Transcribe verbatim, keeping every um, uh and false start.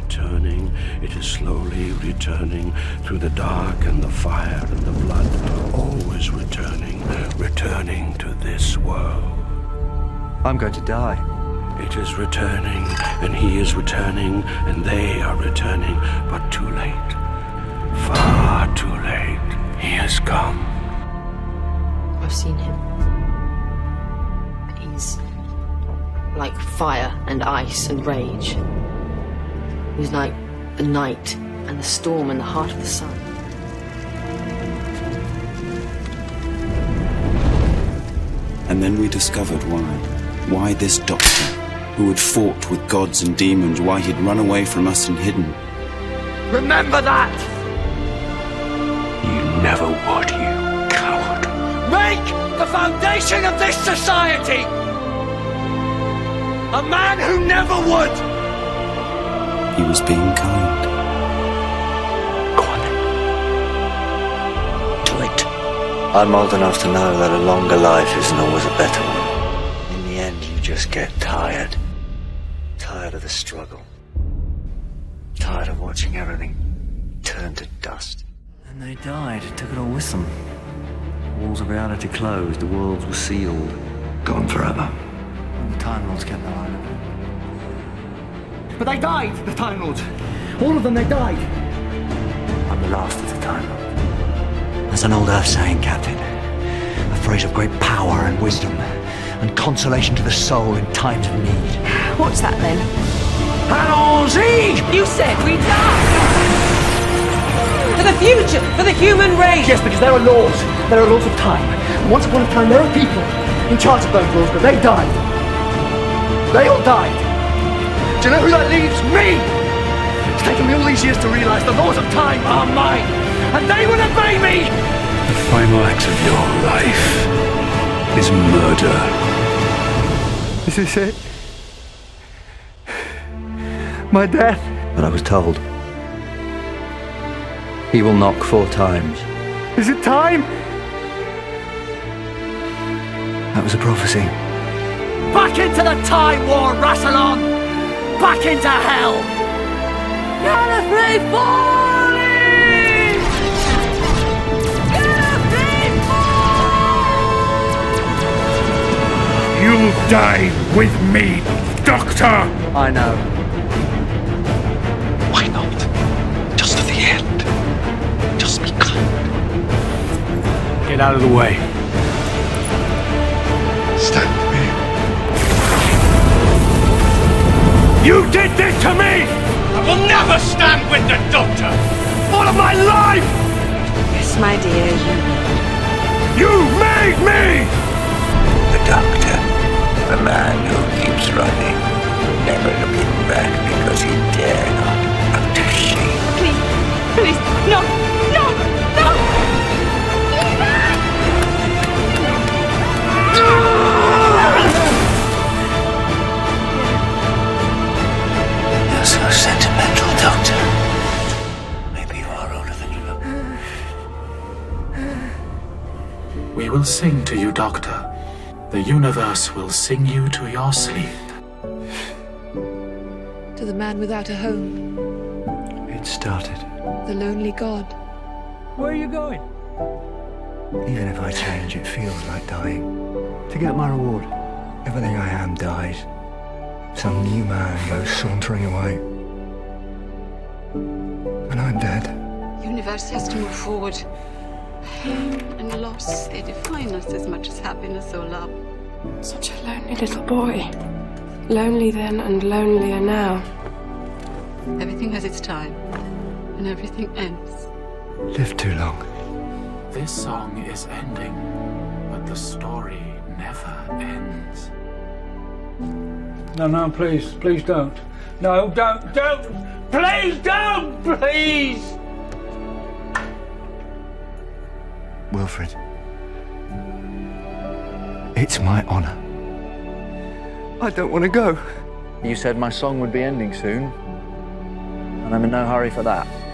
returning, it is slowly returning, through the dark and the fire and the blood, always returning, returning to this world. I'm going to die. It is returning, and he is returning, and they are returning, but too late. Far too late. He has come. I've seen him. He's like fire and ice and rage. He's like the night and the storm in the heart of the sun. And then we discovered why. Why this doctor, who had fought with gods and demons, why he'd run away from us and hidden. Remember that! You never would, you coward. Make the foundation of this society a man who never would! He was being kind. Go on then. Do it. I'm old enough to know that a longer life isn't always a better one. In the end, you just get tired. Tired of the struggle. Tired of watching everything turn to dust. And they died, took it all with them. Walls of reality closed, the worlds were sealed. Gone forever. And the Time Lords kept their eye on it. But they died, the Time Lords. All of them, they died. I'm the last of the Time Lords. There's an old Earth saying, Captain. A phrase of great power and wisdom, and consolation to the soul in times of need. What's that then? Allons-y! You said we die! For the future, for the human race! Yes, because there are laws. There are laws of time. And once upon a time, there are people in charge of those laws, but they died. They all died. Do you know who that leaves? Me! It's taken me all these years to realize the laws of time are mine, and they will obey me! The final act of your life is murder. Is this it? My death? But I was told. He will knock four times. Is it time? That was a prophecy. Back into the Time War, Rassilon! Back into hell! Gallifrey falling! Gallifrey falling! You'll die with me, Doctor! I know. Why not? Just to the end. Just be kind. Get out of the way. Stand with me. You did this to me! I will never stand with the Doctor! All of my life! Yes, my dear, you... You made me! The Doctor, the man who keeps running, never looking back because he dare not put to shame. Please, please, no, no, no! You're so sentimental, Doctor. Maybe you are older than you look. We will sing to you, Doctor. The universe will sing you to your sleep. To the man without a home, It started. the lonely god. Where are you going? Even if I change, it feels like dying. To get my reward. Everything I am dies. Some new man goes sauntering away. And I'm dead. The universe has to move forward. Pain and loss, they define us as much as happiness or love. Such a lonely little boy. Lonely then and lonelier now. Everything has its time, and everything ends. Lived too long. This song is ending, but the story never ends. No, no, please, please don't. No, don't, don't! Please don't, please! Wilfred, it's my honor. I don't want to go. You said my song would be ending soon, and I'm in no hurry for that.